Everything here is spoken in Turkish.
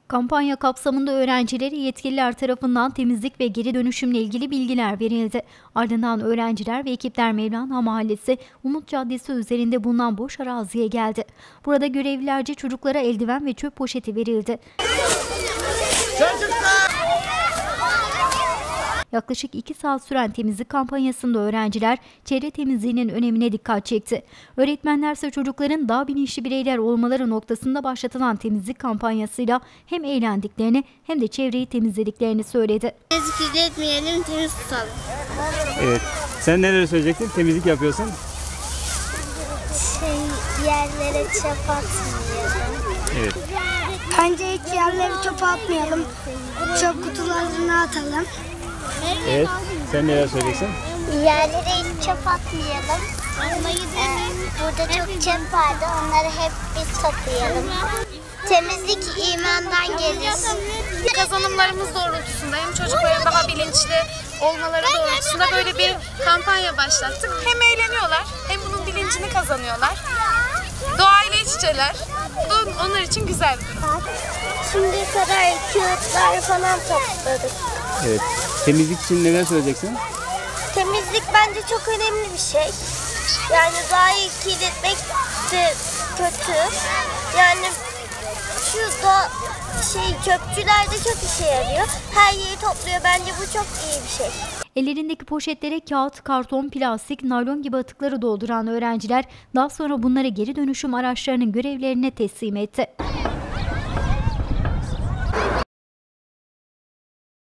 Kampanya kapsamında öğrencilere yetkililer tarafından temizlik ve geri dönüşümle ilgili bilgiler verildi. Ardından öğrenciler ve ekipler Mevlana Mahallesi Umut Caddesi üzerinde bulunan boş araziye geldi. Burada görevlilerce çocuklara eldiven ve çöp poşeti verildi. Yaklaşık 2 saat süren temizlik kampanyasında öğrenciler çevre temizliğinin önemine dikkat çekti. Öğretmenlerse çocukların daha bilinçli bireyler olmaları noktasında başlatılan temizlik kampanyasıyla hem eğlendiklerini hem de çevreyi temizlediklerini söyledi. Temizlik etmeyelim, temiz tutalım. Evet. Sen neler söyleyecektin? Temizlik yapıyorsun. Yerlere çöp atmayalım. Evet. Bence hiç yerlere çöp atmayalım. Çöp kutularına atalım. Evet. Sen neler söyleyeceksin? Yerlere hiç çöp atmayalım. Burada çok çöp vardı. Onları hep biz toplayalım. Temizlik imandan gelir. Kazanımlarımız doğrultusunda hem çocukların daha bilinçli olmaları doğrultusunda böyle bir kampanya başlattık. Hem eğleniyorlar hem bunun bilincini kazanıyorlar. Doğayla iç içeler. Bu da onlar için güzel bir durum. Şimdi kadar kağıtlar falan topladık. Evet. Temizlik için neler söyleyeceksin? Temizlik bence çok önemli bir şey. Yani doğayı kirletmek de kötü. Yani şu da çöpçüler de çok işe yarıyor. Her yeri topluyor. Bence bu çok iyi bir şey. Ellerindeki poşetlere kağıt, karton, plastik, naylon gibi atıkları dolduran öğrenciler daha sonra bunları geri dönüşüm araçlarının görevlerine teslim etti.